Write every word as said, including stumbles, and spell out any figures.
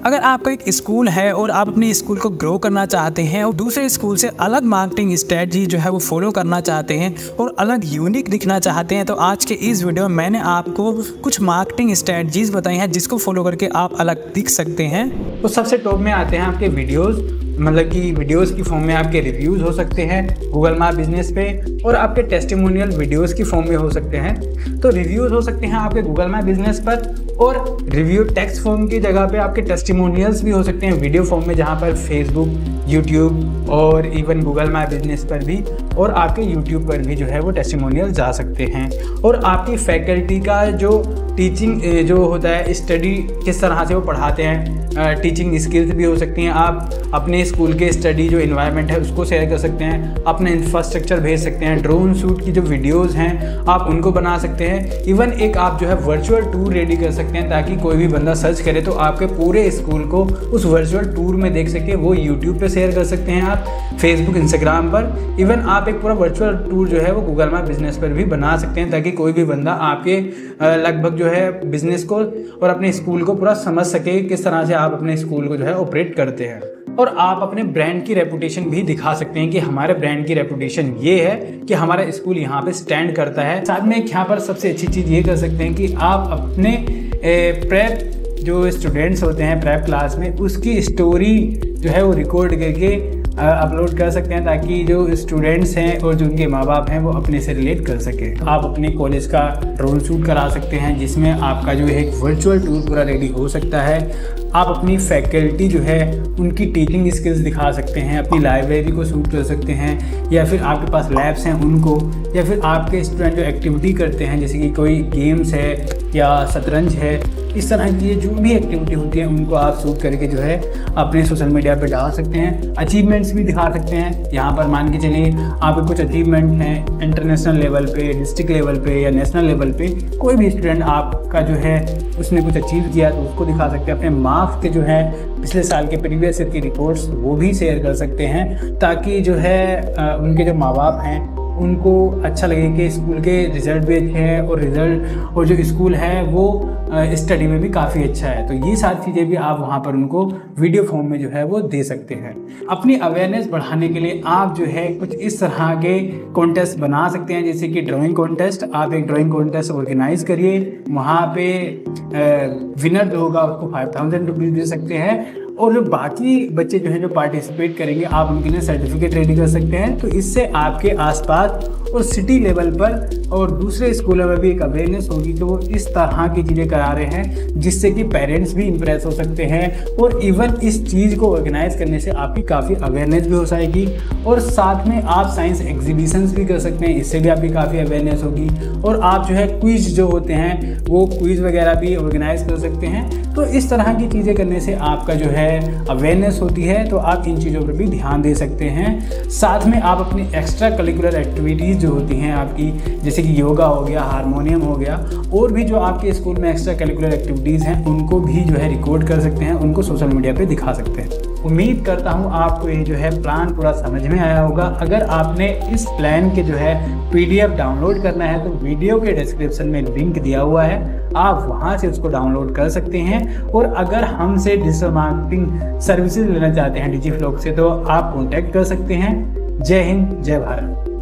अगर आपका एक स्कूल है और आप अपने स्कूल को ग्रो करना चाहते हैं और दूसरे स्कूल से अलग मार्केटिंग स्ट्रेटजी जो है वो फॉलो करना चाहते हैं और अलग यूनिक दिखना चाहते हैं, तो आज के इस वीडियो में मैंने आपको कुछ मार्केटिंग स्ट्रेटजीज बताई हैं जिसको फॉलो करके आप अलग दिख सकते हैं। तो सबसे टॉप में आते हैं आपके वीडियोस, मतलब कि वीडियोस की फॉर्म में आपके रिव्यूज़ हो सकते हैं गूगल माय बिजनेस पे, और आपके टेस्टिमोनियल वीडियोस की फॉर्म में हो सकते हैं। तो रिव्यूज़ हो सकते हैं आपके गूगल माय बिजनेस पर, और रिव्यू टेक्स्ट फॉर्म की जगह पे आपके टेस्टिमोनियल्स भी हो सकते हैं वीडियो फॉर्म में, जहाँ पर फेसबुक, यूट्यूब और इवन गूगल माय बिजनेस पर भी और आपके यूट्यूब पर भी जो है वो टेस्टिमोनियल जा सकते हैं। और आपकी फैकल्टी का जो टीचिंग जो होता है, स्टडी किस तरह से वो पढ़ाते हैं, टीचिंग स्किल्स भी हो सकती हैं। आप अपने स्कूल के स्टडी जो इन्वायरमेंट है उसको शेयर कर सकते हैं, अपने इंफ्रास्ट्रक्चर भेज सकते हैं, ड्रोन शूट की जो वीडियोस हैं आप उनको बना सकते हैं। इवन एक आप जो है वर्चुअल टूर रेडी कर सकते हैं ताकि कोई भी बंदा सर्च करे तो आपके पूरे स्कूल को उस वर्चुअल टूर में देख सके। वो यूट्यूब पे शेयर कर सकते हैं, आप फेसबुक, इंस्टाग्राम पर। इवन आप एक पूरा वर्चुअल टूर जो है वो गूगल माय बिजनेस पर भी बना सकते हैं ताकि कोई भी बंदा आपके लगभग जो है बिजनेस को और अपने स्कूल को पूरा समझ सके किस तरह से आप अपने स्कूल को जो है ऑपरेट करते हैं। और आप अपने ब्रांड की रेपुटेशन भी दिखा सकते हैं कि हमारे ब्रांड की रेपुटेशन ये है कि हमारा स्कूल यहाँ पे स्टैंड करता है। साथ में यहाँ पर सबसे अच्छी चीज़ ये कर सकते हैं कि आप अपने प्रेप जो स्टूडेंट्स होते हैं प्रेप क्लास में, उसकी स्टोरी जो है वो रिकॉर्ड करके अपलोड कर सकते हैं ताकि जो स्टूडेंट्स हैं और जो उनके माँ बाप हैं वो अपने से रिलेट कर सके। आप अपने कॉलेज का ड्रोन शूट करा सकते हैं जिसमें आपका जो है एक वर्चुअल टूर पूरा रेडी हो सकता है। आप अपनी फैकल्टी जो है उनकी टीचिंग स्किल्स दिखा सकते हैं, अपनी लाइब्रेरी को शूट कर सकते हैं, या फिर आपके पास लैब्स हैं उनको, या फिर आपके स्टूडेंट जो एक्टिविटी करते हैं जैसे कि कोई गेम्स है या शतरंज है, इस तरह की जो भी एक्टिविटी होती है उनको आप शूट करके जो है अपने सोशल मीडिया पे डाल सकते हैं। अचीवमेंट्स भी दिखा सकते हैं। यहाँ पर मान के चलिए आपके कुछ अचीवमेंट हैं इंटरनेशनल लेवल पे, डिस्ट्रिक्ट लेवल पे या नेशनल लेवल पे, कोई भी स्टूडेंट आपका जो है उसने कुछ अचीव किया तो उसको दिखा सकते हैं। अपने मार्क्स के जो है पिछले साल के प्रीवियस ईयर की रिपोर्ट्स वो भी शेयर कर सकते हैं ताकि जो है उनके जो माँ बाप हैं उनको अच्छा लगे कि स्कूल के रिज़ल्ट भी अच्छे हैं और रिज़ल्ट और जो स्कूल है वो स्टडी में भी काफ़ी अच्छा है। तो ये सारी चीज़ें भी आप वहाँ पर उनको वीडियो फॉर्म में जो है वो दे सकते हैं। अपनी अवेयरनेस बढ़ाने के लिए आप जो है कुछ इस तरह के कॉन्टेस्ट बना सकते हैं, जैसे कि ड्राइंग कॉन्टेस्ट। आप एक ड्राइंग कॉन्टेस्ट ऑर्गेनाइज करिए, वहाँ पे विनर जो होगा उसको फाइव थाउजेंड रुपीज़ दे सकते हैं, और जो बाकी बच्चे जो हैं जो पार्टिसिपेट करेंगे आप उनके लिए सर्टिफिकेट रेडी कर सकते हैं। तो इससे आपके आसपास और सिटी लेवल पर और दूसरे स्कूलों में भी एक अवेयरनेस होगी कि वो इस तरह की चीज़ें करा रहे हैं जिससे कि पेरेंट्स भी इम्प्रेस हो सकते हैं। और इवन इस चीज़ को ऑर्गेनाइज करने से आपकी काफ़ी अवेयरनेस भी हो जाएगी। और साथ में आप साइंस एग्जीबिशंस भी कर सकते हैं, इससे भी आपकी काफ़ी अवेयरनेस होगी। और आप जो है क्विज जो होते हैं वो क्विज वगैरह भी ऑर्गेनाइज कर सकते हैं। तो इस तरह की चीज़ें करने से आपका जो है अवेयरनेस होती है, तो आप इन चीज़ों पर भी ध्यान दे सकते हैं। साथ में आप अपनी एक्स्ट्रा करिकुलर एक्टिविटीज़ जो होती हैं आपकी, जैसे कि योगा हो गया, हारमोनियम हो गया, और भी जो आपके स्कूल में एक्स्ट्रा करिकुलर एक्टिविटीज़ हैं उनको भी जो है रिकॉर्ड कर सकते हैं, उनको सोशल मीडिया पे दिखा सकते हैं। उम्मीद करता हूँ आपको ये जो है प्लान पूरा समझ में आया होगा। अगर आपने इस प्लान के जो है पीडीएफ डाउनलोड करना है तो वीडियो के डिस्क्रिप्शन में लिंक दिया हुआ है, आप वहाँ से उसको डाउनलोड कर सकते हैं। और अगर हमसे डिजिटल मार्केटिंग सर्विसेज लेना चाहते हैं डिजिफ्लॉग से तो आप कॉन्टैक्ट कर सकते हैं। जय हिंद, जय भारत।